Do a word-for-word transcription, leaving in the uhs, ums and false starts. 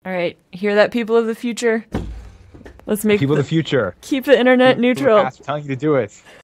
All right, hear that, people of the future? Let's make People the, of the future. Keep the internet People neutral. past telling you to do it.